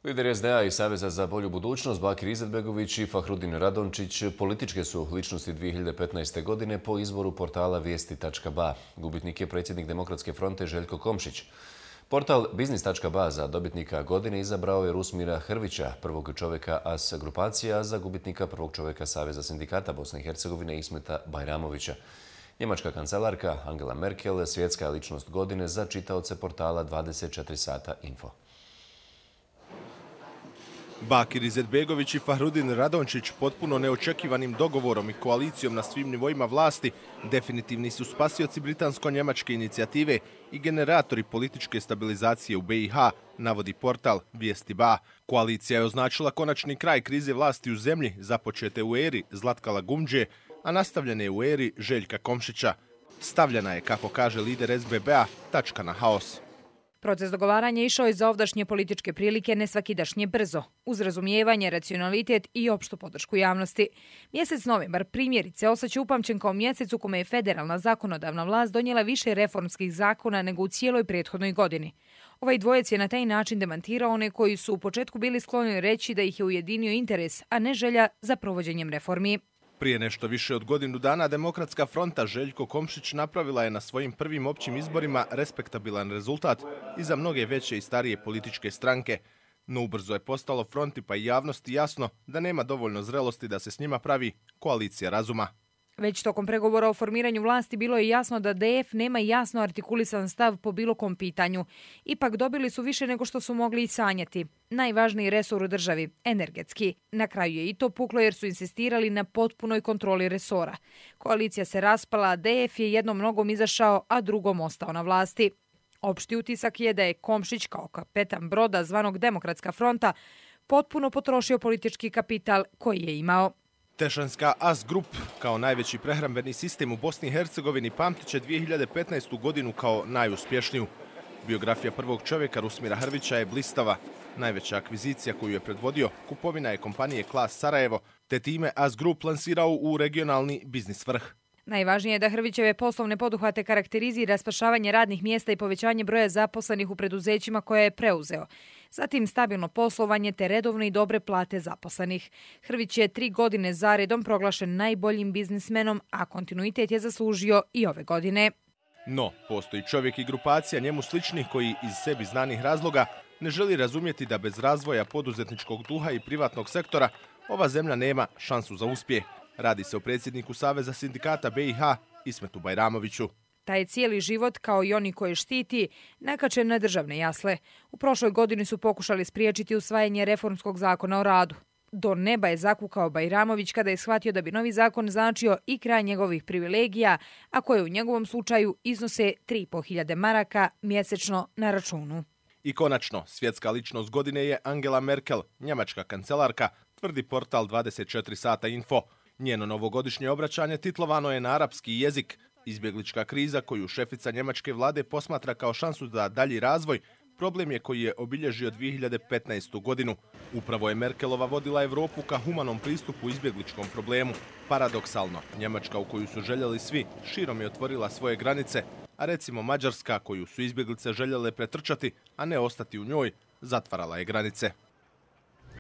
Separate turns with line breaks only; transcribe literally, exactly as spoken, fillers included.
Lideri S D A i Saveza za bolju budućnost Bakir Izetbegović i Fahrudin Radončić političke su ličnosti dvije hiljade petnaeste. godine po izboru portala vijesti tačka ba. Gubitnik je predsjednik Demokratske fronte Željko Komšić. Portal biznis tačka ba za dobitnika godine izabrao je Rusmira Hrvića, prvog čovjeka A S grupacija, a za gubitnika prvog čovjeka Saveza sindikata Bosne i Hercegovine Ismeta Bajramovića. Njemačka kancelarka Angela Merkel svjetska je ličnost godine za čitaoce portala dvadeset četiri sata info.
Bakir Izetbegović i Fahrudin Radončić potpuno neočekivanim dogovorom i koalicijom na svim nivoima vlasti definitivni su spasioci britansko-njemačke inicijative i generatori političke stabilizacije u be i ha, navodi portal Vijesti ba. Koalicija je označila konačni kraj krize vlasti u zemlji, započete u eri Zlatka Lagumdže, a nastavljene u eri Željka Komšića. Stavljena je, kako kaže lider es be be-a, tačka na haos.
Proces dogovaranja išao je za ovdašnje političke prilike nesvakidašnje brzo, uz razumijevanje, racionalitet i opštu podršku javnosti. Mjesec novembar primjerice ostaće upamćen kao mjesec u kome je federalna zakonodavna vlast donijela više reformskih zakona nego u cijeloj prethodnoj godini. Ovaj dvojec je na taj način demantirao one koji su u početku bili skloni reći da ih je ujedinio interes, a ne želja za provođenjem reformi.
Prije nešto više od godinu dana Demokratska fronta Željko Komšić napravila je na svojim prvim općim izborima respektabilan rezultat i za mnoge veće i starije političke stranke. No ubrzo je postalo fronti pa i javnosti jasno da nema dovoljno zrelosti da se s njima pravi koalicija razuma.
Već tokom pregovora o formiranju vlasti bilo je jasno da de ef nema jasno artikulisan stav po bilo kom pitanju. Ipak dobili su više nego što su mogli i sanjati. Najvažniji resor u državi, energetski. Na kraju je i to puklo jer su insistirali na potpunoj kontroli resora. Koalicija se raspala, a de ef je jednom nogom izašao, a drugom ostao na vlasti. Opšti utisak je da je Komšić kao kapetan broda zvanog Demokratska fronta potpuno potrošio politički kapital koji je imao.
Tešanska A S Group, kao najveći prehrambeni sistem u Bosni i Hercegovini, pamtit će dvije hiljade petnaestu. godinu kao najuspješniju. Biografija prvog čovjeka Rusmira Hrvića je blistava. Najveća akvizicija koju je predvodio kupovina je kompanije Klas Sarajevo, te time A S Group lansirao u regionalni biznis vrh.
Najvažnije je da Hrvićeve poslovne poduhvate karakterizira spašavanje radnih mjesta i povećanje broja zaposlenih u preduzećima koje je preuzeo. Zatim stabilno poslovanje te redovne i dobre plate zaposlenih. Hrvić je tri godine zaredom proglašen najboljim biznismenom, a kontinuitet je zaslužio i ove godine.
No, postoji čovjek i grupacija njemu sličnih koji iz sebi znanih razloga ne želi razumjeti da bez razvoja poduzetničkog duha i privatnog sektora ova zemlja nema šansu za uspjeh. Radi se o predsjedniku Saveza sindikata be i ha Ismetu Bajramoviću.
Taj je cijeli život, kao i oni koje štiti, nakačen na državne jasle. U prošloj godini su pokušali spriječiti usvajanje reformskog zakona o radu. Do neba je zakukao Bajramović kada je shvatio da bi novi zakon značio i kraj njegovih privilegija, a koje u njegovom slučaju iznose tri i po hiljade maraka mjesečno na računu.
I konačno, svjetska ličnost godine je Angela Merkel, njemačka kancelarka, tvrdi portal dvadeset četiri sata info. Njeno novogodišnje obraćanje titlovano je na arapski jezik. Izbjeglička kriza koju šefica njemačke vlade posmatra kao šansu za dalji razvoj, problem je koji je obilježio dvije hiljade petnaestu. godinu. Upravo je Merkelova vodila Evropu ka humanom pristupu izbjegličkom problemu. Paradoksalno, Njemačka u koju su željeli svi širom je otvorila svoje granice, a recimo Mađarska koju su izbjeglice željele pretrčati, a ne ostati u njoj, zatvarala je granice.